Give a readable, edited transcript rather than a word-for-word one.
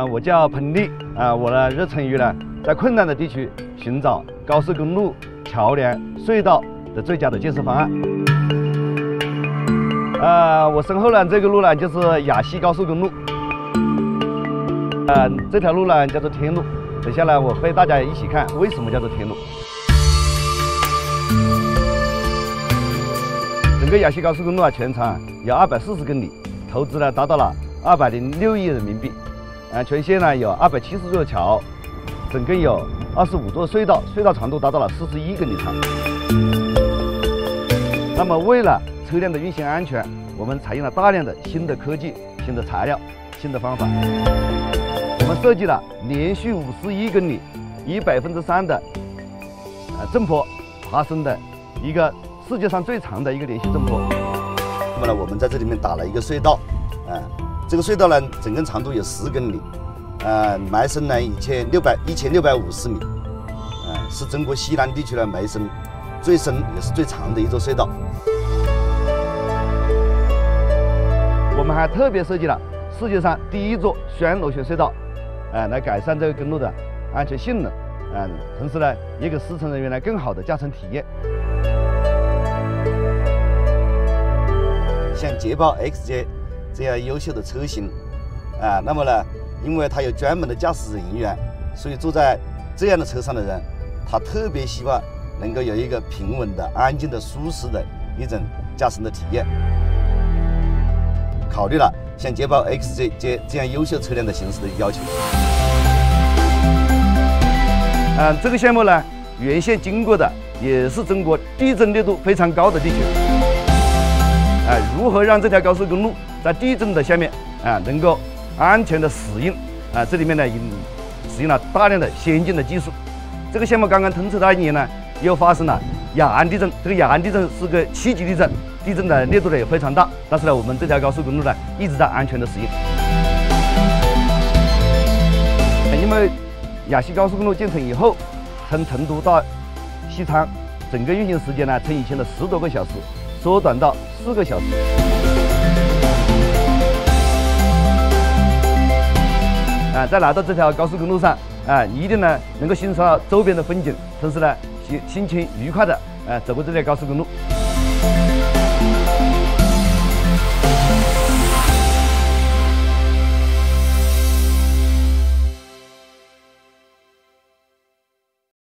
我叫彭丽我呢热忱于呢在困难的地区寻找高速公路、桥梁、隧道的最佳的建设方案。我身后呢这个路呢就是雅西高速公路，这条路呢叫做天路。等下来我会大家一起看为什么叫做天路。整个雅西高速公路全长有240公里，投资呢达到了206亿人民币。全线呢有270座桥，整共有25座隧道，隧道长度达到了41公里长。那么为了车辆的运行安全，我们采用了大量的新的科技、新的材料、新的方法。我们设计了连续51公里，以3%的正坡爬升的一个世界上最长的一个连续正坡。那么呢，我们在这里面打了一个隧道，这个隧道呢，整个长度有10公里，埋深呢1650米，是中国西南地区的埋深最深也是最长的一座隧道。我们还特别设计了世界上第一座双螺旋隧道，来改善这个公路的安全性能，同时呢，也给试乘人员呢更好的驾乘体验。像捷豹 XJ 这样优秀的车型，那么呢，因为它有专门的驾驶人员，所以坐在这样的车上的人，他特别希望能够有一个平稳的、安静的、舒适的一种驾驶的体验。考虑了像捷豹 XJ 这样优秀车辆的行驶的要求。这个项目呢，原先经过的也是中国地震烈度非常高的地区。如何让这条高速公路在地震的下面能够安全的使用？这里面呢使用了大量的先进的技术。这个项目刚刚通车的1年呢，又发生了雅安地震。这个雅安地震是个7级地震，地震的烈度呢也非常大。但是呢，我们这条高速公路呢一直在安全的使用。因为雅西高速公路建成以后，从成都到西昌，整个运行时间呢从以前的10多个小时缩短到4个小时。在来到这条高速公路上，一定呢能够欣赏到周边的风景，同时呢心情愉快的走过这条高速公路。